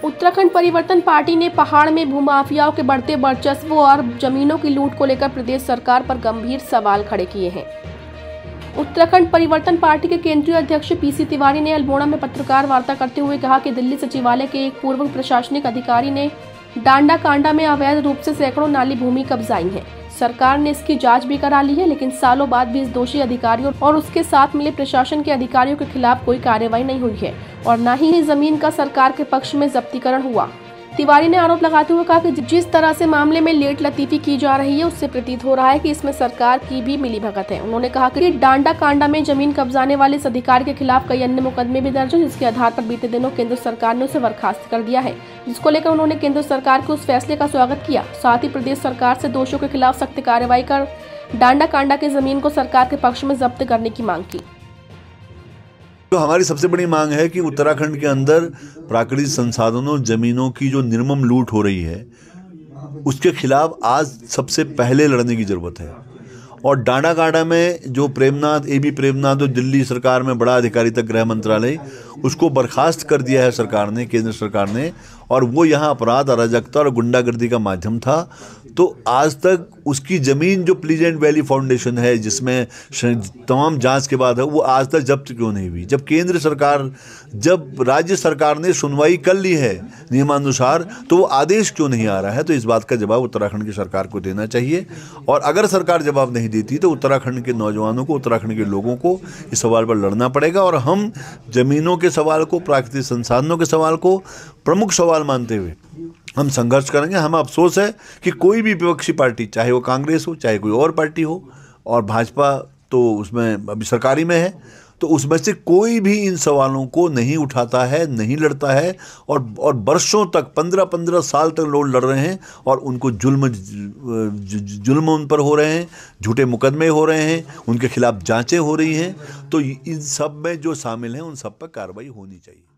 उत्तराखंड परिवर्तन पार्टी ने पहाड़ में भूमाफियाओं के बढ़ते वर्चस्व और जमीनों की लूट को लेकर प्रदेश सरकार पर गंभीर सवाल खड़े किए हैं। उत्तराखंड परिवर्तन पार्टी के केंद्रीय अध्यक्ष पीसी तिवारी ने अल्मोड़ा में पत्रकार वार्ता करते हुए कहा कि दिल्ली सचिवालय के एक पूर्व प्रशासनिक अधिकारी ने डांडा कांडा में अवैध रूप से सैकड़ों नाली भूमि कब्जाई है। सरकार ने इसकी जांच भी करा ली है, लेकिन सालों बाद भी इस दोषी अधिकारियों और उसके साथ मिले प्रशासन के अधिकारियों के खिलाफ कोई कार्रवाई नहीं हुई है और न ही जमीन का सरकार के पक्ष में जब्तीकरण हुआ। तिवारी ने आरोप लगाते हुए कहा कि जिस तरह से मामले में लेट लतीफी की जा रही है, उससे प्रतीत हो रहा है कि इसमें सरकार की भी मिलीभगत है। उन्होंने कहा कि डांडा कांडा में जमीन कब्जाने वाले इस अधिकारी के खिलाफ कई अन्य मुकदमे भी दर्ज हैं, जिसके आधार पर बीते दिनों केंद्र सरकार ने उसे बर्खास्त कर दिया है, जिसको लेकर उन्होंने केंद्र सरकार के उस फैसले का स्वागत किया। साथ ही प्रदेश सरकार से दोषियों के खिलाफ सख्त कार्रवाई कर डांडा कांडा की जमीन को सरकार के पक्ष में जब्त करने की मांग की। तो हमारी सबसे बड़ी मांग है कि उत्तराखंड के अंदर प्राकृतिक संसाधनों जमीनों की जो निर्मम लूट हो रही है, उसके खिलाफ आज सबसे पहले लड़ने की जरूरत है। और डांडा कांडा में जो एबी प्रेमनाथ जो दिल्ली सरकार में बड़ा अधिकारी था, गृह मंत्रालय, उसको बर्खास्त कर दिया है सरकार ने, केंद्र सरकार ने, और वो यहाँ अपराध, अराजकता और गुंडागर्दी का माध्यम था। तो आज तक उसकी ज़मीन जो प्लीजेंट वैली फाउंडेशन है, जिसमें तमाम जांच के बाद है, वो आज तक जब्त क्यों नहीं हुई? जब राज्य सरकार ने सुनवाई कर ली है नियमानुसार, तो वो आदेश क्यों नहीं आ रहा है? तो इस बात का जवाब उत्तराखंड की सरकार को देना चाहिए। और अगर सरकार जवाब नहीं देती तो उत्तराखंड के नौजवानों को, उत्तराखंड के लोगों को इस सवाल पर लड़ना पड़ेगा। और हम ज़मीनों के सवाल को, प्राकृतिक संसाधनों के सवाल को प्रमुख सवाल मानते हुए हम संघर्ष करेंगे। हमें अफसोस है कि कोई भी विपक्षी पार्टी, चाहे वो कांग्रेस हो, चाहे कोई और पार्टी हो, और भाजपा तो उसमें अभी सरकारी में है, तो उसमें से कोई भी इन सवालों को नहीं उठाता है, नहीं लड़ता है। और वर्षों तक, 15-15 साल तक लोग लड़ रहे हैं और उनको जुल्म उन पर हो रहे हैं, झूठे मुकदमे हो रहे हैं, उनके खिलाफ जांचें हो रही हैं। तो इन सब में जो शामिल हैं, उन सब पर कार्रवाई होनी चाहिए।